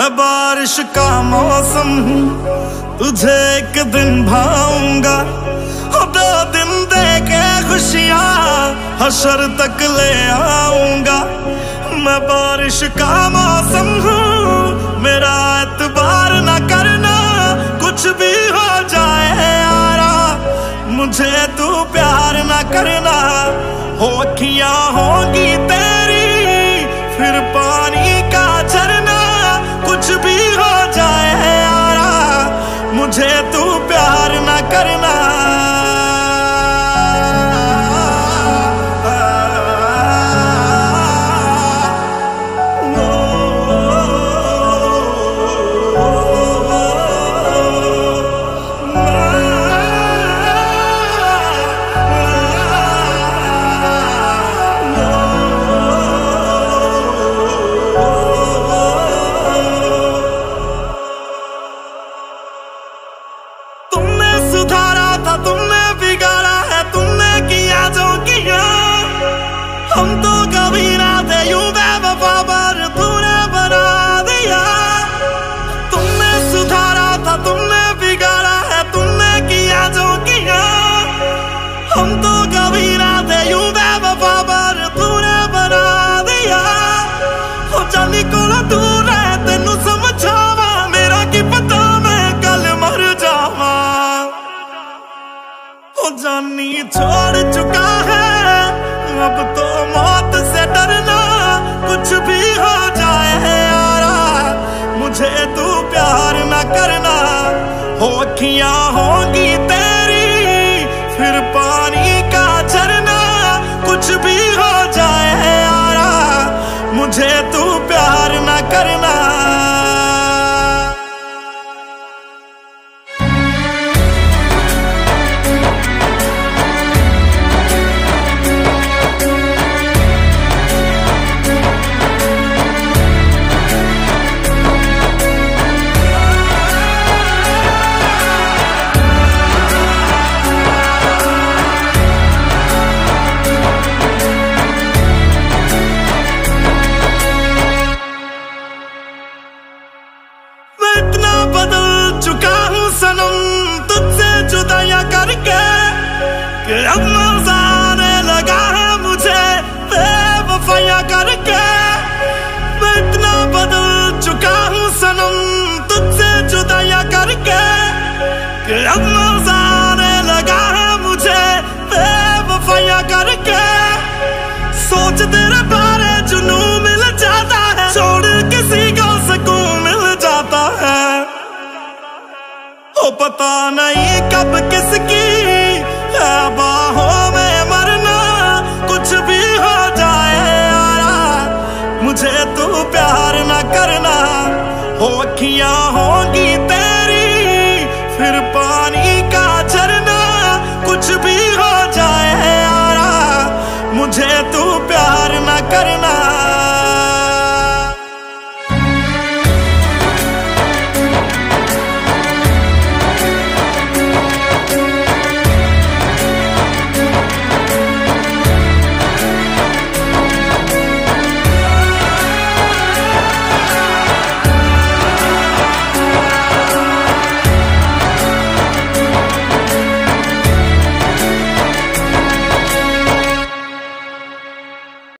मैं बारिश का मौसम हूँ, तुझे एक दिन भाऊंगा। 2 दिन दे के खुशियाँ हशर तक ले आऊंगा। मैं बारिश का मौसम हूँ, मेरा एतबार न करना, कुछ भी हो जाए यारा, मुझे तू प्यार न करना। हो अखियाँ होगी तेरी फिर पानी का झरना, कुछ भी हो जाए यारा, मुझे तू प्यार न करना। तुमने बिगाड़ा है, तुमने किया जो किया, हम तो कभी ना थे यूं बेवफा पर तूने बना दिया। तुमने सुधारा था, तुमने बिगाड़ा है, तुमने किया जो किया, हम तो कभी ना थे यूं बेवफा पर तूने बना दिया। हो जानी कोला दूर है, तेनू समझावा, मेरा की पता मैं कल मर जावा। जानी छोड़ चुका है, अब तो मौत से डरना, कुछ भी हो जाए यारा, मुझे तू प्यार न करना। हो अखियाँ होगी तेरी फिर पानी का झरना, कुछ भी हो जाए यारा, मुझे तू प्यार न करना। बदल चुका हूँ सनम तुझसे जुदाइयां करके, कि अब मजा आने लगा है मुझे बेवफाइयां करके। मैं इतना बदल चुका हूँ सनम तुझसे जुदाइयां करके, कि अब मजा आने लगा है मुझे बेवफाइयां करके। सोच तेरे बारे जुनून मिल जाता है, छोड़ किसी को सुकून मिल जाता है। ओ पता नहीं कब किसकी है बाहों में मरना, कुछ भी हो जाए यारा, मुझे तू प्यार न करना। हो अखियाँ होगी तेरी फिर पानी का झरना, कुछ भी हो जाए यारा, मुझे तू प्यार न करना।